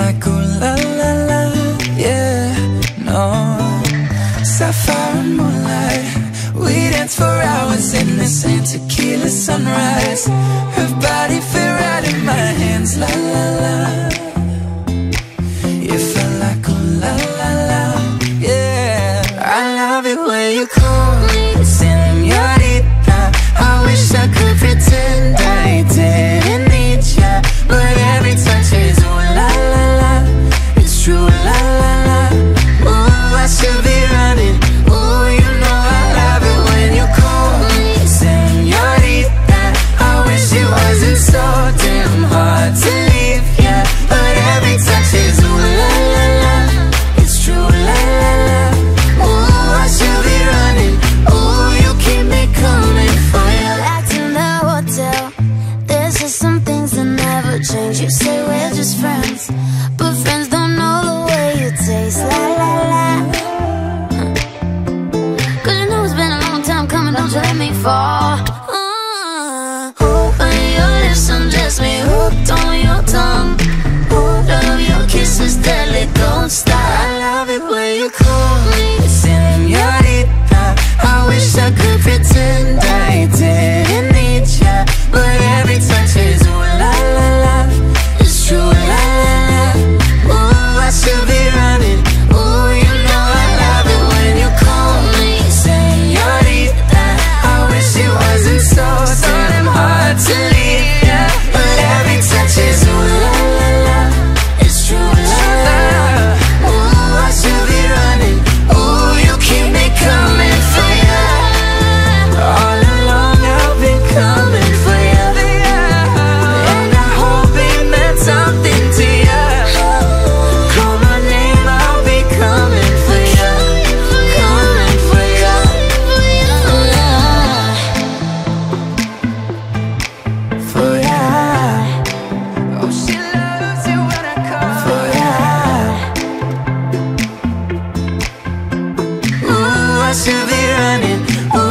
like ooh la la la, yeah, no. Sapphire and moonlight, we dance for hours in the same tequila sunrise. Her body fit right in my hands, la la la. You felt like ooh la la la, yeah. I love it when you call me señorita. I wish I could pretend I didn't need ya, but every touch is ooh la la la. It's true, la la la. Ooh, I should be running. Ooh, you know I love it when you call me señorita. I wish it wasn't so damn hard to leave ya, but every touch is ooh la la la. It's true, la la la. Ooh, I should be running. Ooh, you keep me coming for ya. Back to the hotel, there's just some things that never change. You say we're just friends, but friends don't know the way you taste, la la la. Cause you know it's been a long time coming, don't you let me fall. Open your lips, undress me, hooked on your tongue. Love your kisses, deadly, don't stop. I love it when you call me señorita. I wish I could pretend I didn't need ya, but every touch is ooh la la la. It's true, la la la. Ooh, I should be running. Ooh, you know I love it when you call me señorita. I wish it wasn't so damn hard to leave ya, but every touch is ooh la la la. It's true, la la la. Ooh, I should be running. Ooh, you keep me coming for ya. All along I've been coming for ya, and I hope it meant something to ya. Call my name, I'll be coming for ya, coming for ya. For ya. Oh, she loves it when I call for ya. Ooh, I should be running. Ooh,